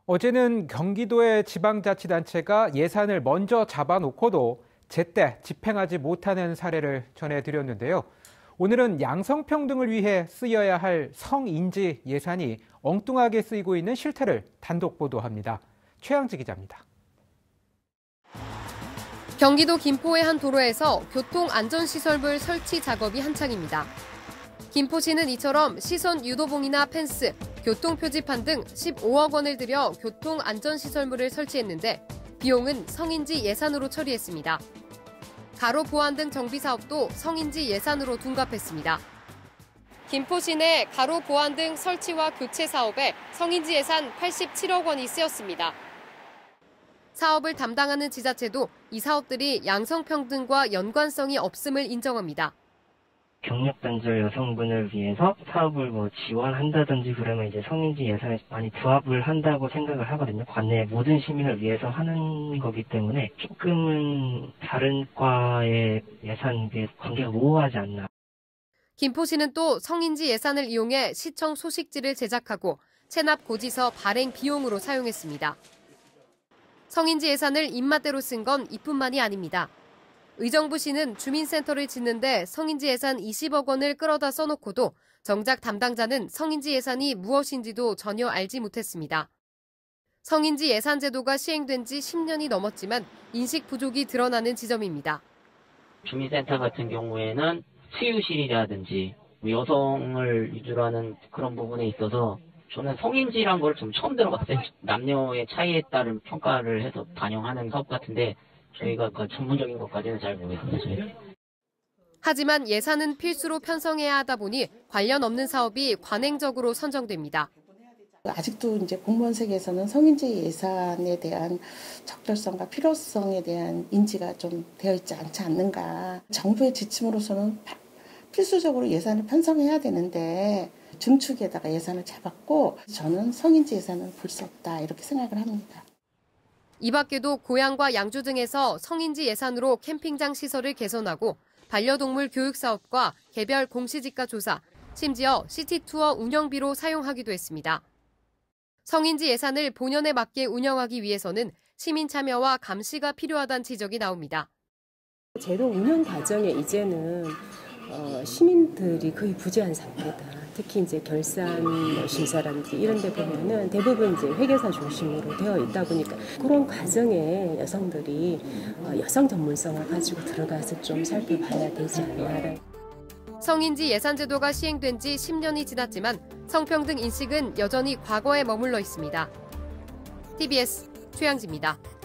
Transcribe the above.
어제는 경기도의 지방자치단체가 예산을 먼저 잡아놓고도 제때 집행하지 못하는 사례를 전해드렸는데요. 오늘은 양성평등을 위해 쓰여야 할 성인지 예산이 엉뚱하게 쓰이고 있는 실태를 단독 보도합니다. 최양지 기자입니다. 경기도 김포의 한 도로에서 교통안전시설물 설치 작업이 한창입니다. 김포시는 이처럼 시선 유도봉이나 펜스, 교통표지판 등 15억 원을 들여 교통안전시설물을 설치했는데 비용은 성인지 예산으로 처리했습니다. 가로 보안 등 정비 사업도 성인지 예산으로 둔갑했습니다. 김포시 내 가로 보안 등 설치와 교체 사업에 성인지 예산 87억 원이 쓰였습니다. 사업을 담당하는 지자체도 이 사업들이 양성평등과 연관성이 없음을 인정합니다. 경력단절 여성분을 위해서 사업을 지원한다든지 그러면 이제 성인지 예산에 많이 부합을 한다고 생각을 하거든요. 관내 모든 시민을 위해서 하는 거기 때문에 조금은 다른 과의 예산에 비해 관계가 모호하지 않나. 김포시는 또 성인지 예산을 이용해 시청 소식지를 제작하고 체납 고지서 발행 비용으로 사용했습니다. 성인지 예산을 입맛대로 쓴 건 이뿐만이 아닙니다. 의정부시는 주민센터를 짓는데 성인지 예산 20억 원을 끌어다 써놓고도 정작 담당자는 성인지 예산이 무엇인지도 전혀 알지 못했습니다. 성인지 예산 제도가 시행된 지 10년이 넘었지만 인식 부족이 드러나는 지점입니다. 주민센터 같은 경우에는 치유실이라든지 여성을 위주로 하는 그런 부분에 있어서 저는 성인지란 걸 좀 처음 들어봤어요. 남녀의 차이에 따른 평가를 해서 반영하는 사업 같은데 저희가 그 전문적인 것까지는 잘 모르겠어요. 하지만 예산은 필수로 편성해야 하다 보니 관련 없는 사업이 관행적으로 선정됩니다. 아직도 이제 공무원 세계에서는 성인지 예산에 대한 적절성과 필요성에 대한 인지가 좀 되어 있지 않지 않는가. 정부의 지침으로서는 필수적으로 예산을 편성해야 되는데 중축에다가 예산을 잡았고 저는 성인지 예산을 볼 수 없다 이렇게 생각을 합니다. 이 밖에도 고향과 양주 등에서 성인지 예산으로 캠핑장 시설을 개선하고 반려동물 교육 사업과 개별 공시지가 조사, 심지어 시티투어 운영비로 사용하기도 했습니다. 성인지 예산을 본연에 맞게 운영하기 위해서는 시민 참여와 감시가 필요하다는 지적이 나옵니다. 제도 운영 과정에 이제는 시민들이 거의 부재한 상태다. 특히 이제 결산 심사라든지 이런 데 보면은 대부분 이제 회계사 중심으로 되어 있다 보니까 그런 과정에 여성들이 여성 전문성을 가지고 들어가서 좀 살펴봐야 되지 않나. 성인지 예산 제도가 시행된 지 10년이 지났지만 성평등 인식은 여전히 과거에 머물러 있습니다. TBS 최양지입니다.